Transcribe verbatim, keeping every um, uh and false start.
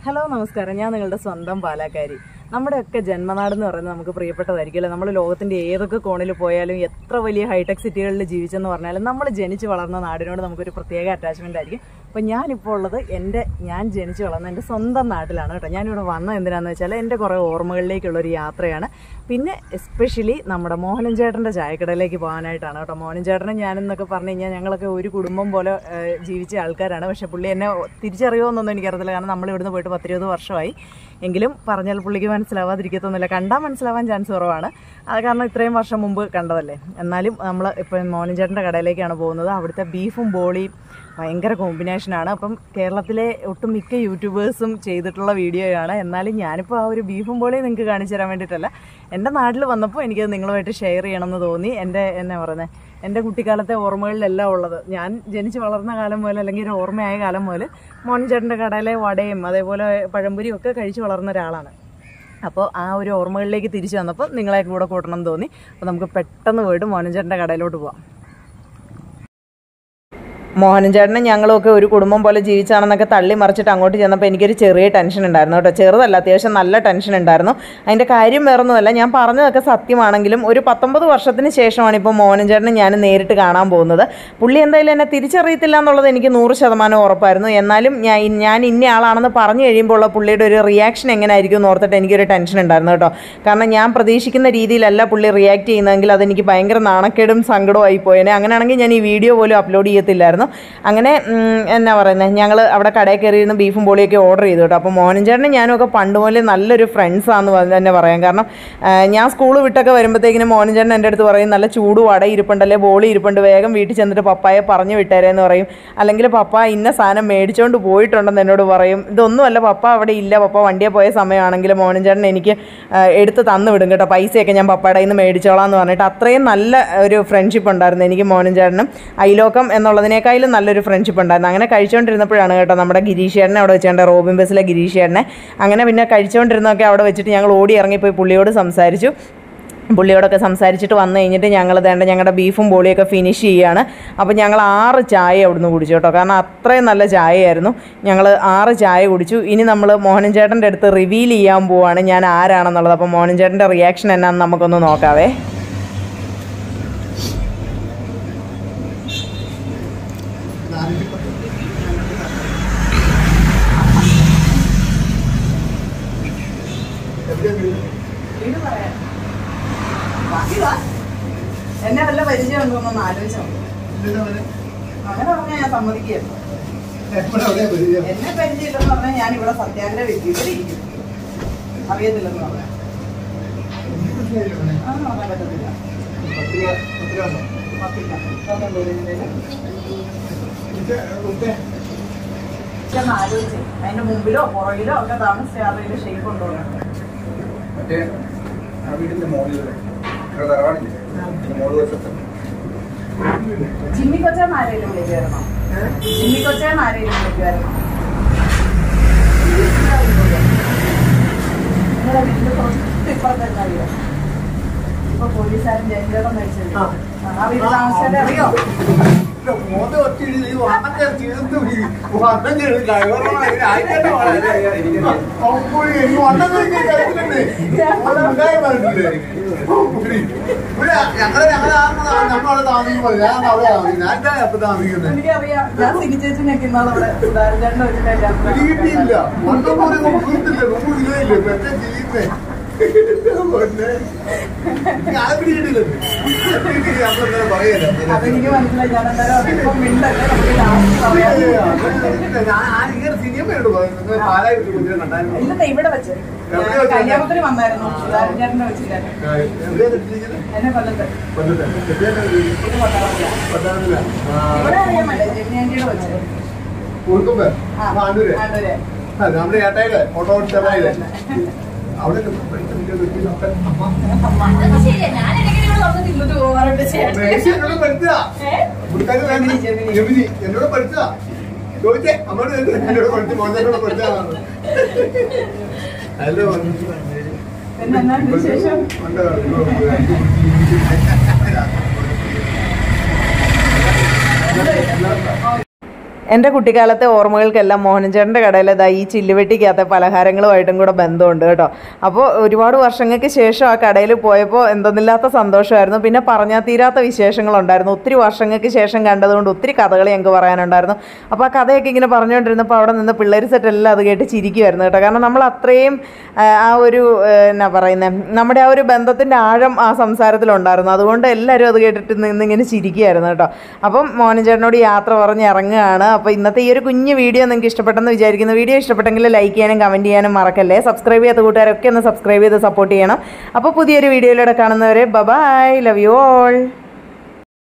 Hello നമസ്കാരം, ഞാൻ നിങ്ങളുടെ സ്വന്തം പാലക്കാരി. നമ്മുടെയൊക്കെ ജന്മനാടെന്ന് പറയുന്നത് നമുക്ക് പ്രിയപ്പെട്ടതായിരിക്കുമല്ലോ. നമ്മൾ ലോകത്തിൻ്റെ ഏതൊക്കെ കോണിൽ പോയാലും എത്ര വലിയ ഹൈടെക് സിറ്റികളിൽ ജീവിച്ചെന്ന് പറഞ്ഞാലും നമ്മൾ ജനിച്ച് വളർന്ന നാടിനോട് നമുക്കൊരു പ്രത്യേക അറ്റാച്ച്മെൻ്റ് ആയിരിക്കും. അപ്പോൾ ഞാനിപ്പോൾ ഉള്ളത് എൻ്റെ ഞാൻ ജനിച്ച് വളർന്ന എൻ്റെ സ്വന്തം നാട്ടിലാണ് കേട്ടോ. ഞാനിവിടെ വന്നത് എന്തിനാണെന്ന് വെച്ചാൽ എൻ്റെ കുറേ ഓർമ്മകളിലേക്കുള്ളൊരു യാത്രയാണ്. പിന്നെ എസ്പെഷ്യലി നമ്മുടെ മോഹനൻ ചേട്ടൻ്റെ ചായക്കടയിലേക്ക് പോകാനായിട്ടാണ് കേട്ടോ. മോഹനൻ ചേട്ടനും ഞാനെന്നൊക്കെ പറഞ്ഞു കഴിഞ്ഞാൽ ഞങ്ങളൊക്കെ ഒരു കുടുംബം പോലെ ജീവിച്ച ആൾക്കാരാണ്. പക്ഷേ പുള്ളി എന്നെ തിരിച്ചറിയുമെന്നൊന്നും എനിക്കറിയത്തില്ല, കാരണം നമ്മൾ ഇവിടുന്ന് പോയിട്ട് പത്തിരുപത് വർഷമായി. എങ്കിലും പറഞ്ഞാൽ പുള്ളിക്ക് മനസ്സിലാവാതിരിക്കത്തൊന്നുമില്ല, കണ്ടാൽ മനസ്സിലാവാൻ ചാൻസ് കുറവാണ്. അത് കാരണം ഇത്രയും വർഷം മുമ്പ് കണ്ടതല്ലേ. എന്നാലും നമ്മൾ ഇപ്പം മോഹനൻ ചേട്ടൻ്റെ കടയിലേക്കാണ് പോകുന്നത്. അവിടുത്തെ ബീഫും ബോളിയും ഭയങ്കര കോമ്പിനേഷനാണ്. അപ്പം കേരളത്തിലെ ഒട്ടുമിക്ക യൂട്യൂബേഴ്സും ചെയ്തിട്ടുള്ള വീഡിയോയാണ്. എന്നാലും ഞാനിപ്പോൾ ആ ഒരു ബീഫും ബോളിയും നിങ്ങൾക്ക് കാണിച്ചു തരാൻ വേണ്ടിയിട്ടല്ല, എൻ്റെ നാട്ടിൽ വന്നപ്പോൾ എനിക്കത് നിങ്ങളുമായിട്ട് ഷെയർ ചെയ്യണമെന്ന് തോന്നി. എൻ്റെ എന്നാ പറയുന്നത്, എൻ്റെ കുട്ടിക്കാലത്തെ ഓർമ്മകളിലെല്ലാം ഉള്ളത്, ഞാൻ ജനിച്ച് വളർന്ന കാലം മുതൽ അല്ലെങ്കിൽ ഒരു ഓർമ്മയായ കാലം മുതൽ മോഹനൻ ചേട്ടൻ്റെ കടയിലെ വടയും അതേപോലെ പഴംപൊരിയും ഒക്കെ കഴിച്ച് വളർന്ന ഒരാളാണ്. അപ്പോൾ ആ ഒരു ഓർമ്മകളിലേക്ക് തിരിച്ചു വന്നപ്പോൾ നിങ്ങളെ കൂടെ കൂട്ടണം എന്ന് തോന്നി. അപ്പോൾ നമുക്ക് പെട്ടെന്ന് പോയിട്ട് മോഹനൻ ചേട്ടൻ്റെ കടയിലോട്ട് പോവാം. മോഹനൻ ചേട്ടനും ഞങ്ങളുമൊക്കെ ഒരു കുടുംബം പോലെ ജീവിച്ചാണെന്നൊക്കെ തള്ളി മറിച്ചിട്ട് അങ്ങോട്ട് ചെന്നപ്പോൾ എനിക്കൊരു ചെറിയ ടെൻഷൻ ഉണ്ടായിരുന്നു കേട്ടോ. ചെറുതല്ല, അത്യാവശ്യം നല്ല ടെൻഷൻ ഉണ്ടായിരുന്നു. അതിൻ്റെ കാര്യം വേറൊന്നുമല്ല, ഞാൻ പറഞ്ഞതൊക്കെ സത്യമാണെങ്കിലും ഒരു പത്തൊമ്പത് വർഷത്തിന് ശേഷമാണ് ഇപ്പോൾ മോഹനൻ ചേട്ടനെ ഞാൻ നേരിട്ട് കാണാൻ പോകുന്നത്. പുള്ളി എന്തായാലും എന്നെ തിരിച്ചറിയത്തില്ല എന്നുള്ളത് എനിക്ക് നൂറ് ശതമാനം ഉറപ്പായിരുന്നു. എന്നാലും ഞാൻ ഞാൻ ഇന്ന ആളാണെന്ന് പറഞ്ഞു കഴിയുമ്പോൾ ഉള്ള പുള്ളിയുടെ ഒരു റിയാക്ഷൻ എങ്ങനെയായിരിക്കും എന്ന് ഓർത്തിട്ട് എനിക്കൊരു ടെൻഷൻ ഉണ്ടായിരുന്നു കേട്ടോ. കാരണം ഞാൻ പ്രതീക്ഷിക്കുന്ന രീതിയിലല്ല പുള്ളി റിയാക്ട് ചെയ്യുന്നതെങ്കിൽ അതെനിക്ക് ഭയങ്കര നാണക്കേടും സങ്കടവും ആയി പോയേനെ. അങ്ങനെയാണെങ്കിൽ ഞാൻ ഈ വീഡിയോ പോലും അപ്ലോഡ് ചെയ്യത്തില്ലായിരുന്നു. അങ്ങനെ എന്നാ പറയുന്നത്, ഞങ്ങൾ അവിടെ കടയിൽ കയറിയിരുന്ന് ബീഫും ബോളിയൊക്കെ ഓർഡർ ചെയ്തു കേട്ടോ. അപ്പോൾ മോഹനൻ ചേട്ടനും ഞാനും ഒക്കെ പണ്ട് പോലെ നല്ലൊരു ഫ്രണ്ട്സാന്ന് തന്നെ പറയാം. കാരണം ഞാൻ സ്കൂൾ വിട്ടൊക്കെ വരുമ്പോഴത്തേക്കിനും മോഹനൻ ചേട്ടൻ എൻ്റെ അടുത്ത് പറയും, നല്ല ചൂട് വട ഇരിപ്പുണ്ടല്ലേ, ബോളി ഇരിപ്പുണ്ട്, വേഗം വീട്ടിൽ ചെന്നിട്ട് പപ്പായെ പറഞ്ഞു വിട്ടേരെന്ന് പറയും. അല്ലെങ്കിൽ പപ്പ ഇന്ന സാധനം മേടിച്ചുകൊണ്ട് പോയിട്ടുണ്ടെന്ന് എന്നോട് പറയും. ഇതൊന്നുമല്ല, പപ്പ അവിടെ ഇല്ല, പപ്പ വണ്ടിയെ പോയ സമയമാണെങ്കിൽ മോഹനൻ ചേട്ടൻ എനിക്ക് എടുത്ത് തന്നു വിടും കേട്ടോ. പൈസയൊക്കെ ഞാൻ പപ്പയുടെ കയ്യിൽ നിന്ന് മേടിച്ചോളാം എന്ന് പറഞ്ഞിട്ട് അത്രയും നല്ല ഒരു ഫ്രണ്ട്ഷിപ്പ് ഉണ്ടായിരുന്നു എനിക്ക് മോഹനൻ ചേട്ടനും. അയലോക്കം എന്നുള്ളതിനേക്കാളും നല്ലൊരു ഫ്രണ്ട്ഷിപ്പ് ഉണ്ടായിരുന്നു. അങ്ങനെ കഴിച്ചുകൊണ്ടിരുന്നപ്പോഴാണ് കേട്ടോ നമ്മുടെ ഗിരീഷ് ചേട്ടനെ അവിടെ വെച്ചേണ്ട, റോബിൻ ബസ്സിലെ ഗിരീഷ് ചേട്ടനെ. അങ്ങനെ പിന്നെ കഴിച്ചുകൊണ്ടിരുന്നതൊക്കെ അവിടെ വെച്ചിട്ട് ഞങ്ങൾ ഓടി ഇറങ്ങിപ്പോയി പുള്ളിയോട് സംസാരിച്ചു. പുള്ളിയോടൊക്കെ സംസാരിച്ചിട്ട് വന്നു കഴിഞ്ഞിട്ട് ഞങ്ങൾ വേണ്ട ഞങ്ങളുടെ ബീഫും ബോളിയൊക്കെ ഫിനിഷ് ചെയ്യുകയാണ്. അപ്പോൾ ഞങ്ങൾ ആറ് ചായ അവിടുന്ന് കുടിച്ചു കേട്ടോ. കാരണം അത്രയും നല്ല ചായയായിരുന്നു. ഞങ്ങൾ ആറ് ചായ കുടിച്ചു. ഇനി നമ്മൾ മോഹനൻ ചേട്ടൻ്റെ അടുത്ത് റിവീൽ ചെയ്യാൻ പോവാണ് ഞാൻ ആരാണെന്നുള്ളത്. അപ്പോൾ മോഹനൻ ചേട്ടൻ്റെ റിയാക്ഷൻ എന്നാന്ന് നമുക്കൊന്ന് നോക്കാവേ. എന്നെ വല്ല പരിചയം ഉണ്ടോന്നൊന്ന് ആലോചിച്ചോ. അങ്ങനെ പറഞ്ഞാൽ ഞാൻ സമ്മതിക്കുകയല്ലോ. എന്നെ പരിചയമില്ലെന്ന് പറഞ്ഞാൽ ഞാൻ ഇവിടെ സത്യാഗ്രഹ വ്യക്തിയിലിരിക്കും. അറിയത്തില്ലെന്ന് പറഞ്ഞാൽ അതൊന്നും പറയാൻ പറ്റത്തില്ല. ഒന്ന് ആലോചിച്ച് അതിന്റെ മുമ്പിലോ പുറകിലോ ഒക്കെ താമസിച്ചാറിന്റെ ഷേപ്പ് ഉണ്ടോ. ജിമ്മി കൊച്ചാൻ ആരെങ്കിലും വിളിക്കുമായിരുന്നോ? ജിമ്മി കൊച്ചാൻ ആരെങ്കിലും വിളിക്കുമായിരുന്നോ? നിങ്ങളെ വീട്ടിൽ തൊട്ട് ഇപ്പുറത്തെ അറിയോ? ഇപ്പൊ പോലീസുകാരൻ ജയിലിലോട്ട് നയിച്ചത് ആ വീട്ടിൽ താമസിച്ചാൽ അറിയോ? എനിക്കറിയാം, ഞാൻ സിനി ചേച്ചിനൊക്കെ ഇന്നാളെ അവിടെ സുധാരൻ വെച്ചിട്ടില്ല. അതെനിക്ക് മനസ്സിലായി. ഞാൻ എന്തായാലും ഇപ്പം മിണ്ടല്ലേ, ഇല്ലത്തെ ഇവിടെ വെച്ച് കല്യാണത്തിന് വന്നായിരുന്നു. സുധാരൻ ചേട്ടനെ വെച്ചില്ല എന്നെ കൊല്ലത്ത്. ഇവിടെ അറിയാമല്ലേ ജെമിനിയുടെ വെച്ച് നമ്മുടെ ഏട്ടായില്ലേ ഓട്ടോ ചെറായില്ലേ അവിടെ എന്നോട് പഠിച്ചതാ ചോദിച്ചേ. അമ്മോട് എന്നോട് പഠിച്ചു, മോനോട് പഠിച്ചതാണ്. ഹലോ വിശേഷം? എൻ്റെ കുട്ടിക്കാലത്തെ ഓർമ്മകൾക്കെല്ലാം മോഹനൻചേട്ടൻ്റെ കടയിൽ ഇതാ ഈ ചില്ലുവെട്ടിക്കകത്തെ പലഹാരങ്ങളുമായിട്ടും കൂടെ ബന്ധമുണ്ട് കേട്ടോ. അപ്പോൾ ഒരുപാട് വർഷങ്ങൾക്ക് ശേഷം ആ കടയിൽ പോയപ്പോൾ എന്തെന്നില്ലാത്ത സന്തോഷമായിരുന്നു. പിന്നെ പറഞ്ഞാൽ തീരാത്ത വിശേഷങ്ങളുണ്ടായിരുന്നു. ഒത്തിരി വർഷങ്ങൾക്ക് ശേഷം കണ്ടതുകൊണ്ട് ഒത്തിരി കഥകൾ ഞങ്ങൾക്ക് പറയാനുണ്ടായിരുന്നു. അപ്പോൾ ആ കഥയൊക്കെ ഇങ്ങനെ പറഞ്ഞുകൊണ്ടിരുന്നപ്പോൾ അവിടെ നിന്ന് പിള്ളേർ സെറ്റെല്ലാം അത് കേട്ട് ചിരിക്കുമായിരുന്നു കേട്ടോ. കാരണം നമ്മൾ അത്രയും ആ ഒരു എന്നാ പറയുന്നത്, നമ്മുടെ ആ ഒരു ബന്ധത്തിൻ്റെ ആഴം ആ സംസാരത്തിലുണ്ടായിരുന്നു. അതുകൊണ്ട് എല്ലാവരും അത് കേട്ടിട്ട് നിന്നിങ്ങനെ ചിരിക്കുമായിരുന്നു കേട്ടോ. അപ്പം മോഹനൻചേട്ടനോട് യാത്ര പറഞ്ഞ് ഇറങ്ങുകയാണ്. അപ്പോൾ ഇന്നത്തെ ഈ ഒരു കുഞ്ഞു വീഡിയോ നിങ്ങൾക്ക് ഇഷ്ടപ്പെട്ടെന്ന് വിചാരിക്കുന്നു. വീഡിയോ ഇഷ്ടപ്പെട്ടെങ്കിൽ ലൈക്ക് ചെയ്യാനും കമൻറ്റ് ചെയ്യാനും മറക്കല്ലേ. സബ്സ്ക്രൈബ് ചെയ്യാത്ത കൂട്ടുകാരൊക്കെ ഒന്ന് സബ്സ്ക്രൈബ് ചെയ്ത് സപ്പോർട്ട് ചെയ്യണം. അപ്പോൾ പുതിയൊരു വീഡിയോയിലൂടെ കാണുന്നവരെ ബൈ, ലവ് യു ഓൾ.